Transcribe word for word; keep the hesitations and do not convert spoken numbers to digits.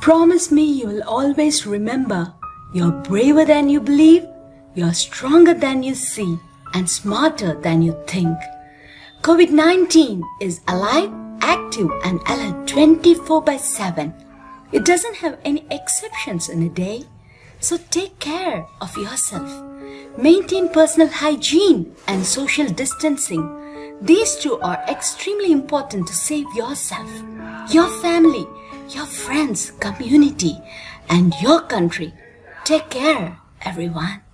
Promise me you will always remember you're braver than you believe, you're stronger than you see, and smarter than you think. COVID nineteen is alive, active, and alert twenty-four by seven. It doesn't have any exceptions in a day. So take care of yourself. Maintain personal hygiene and social distancing. These two are extremely important to save yourself, your family, your friends, community, and your country. Take care, everyone.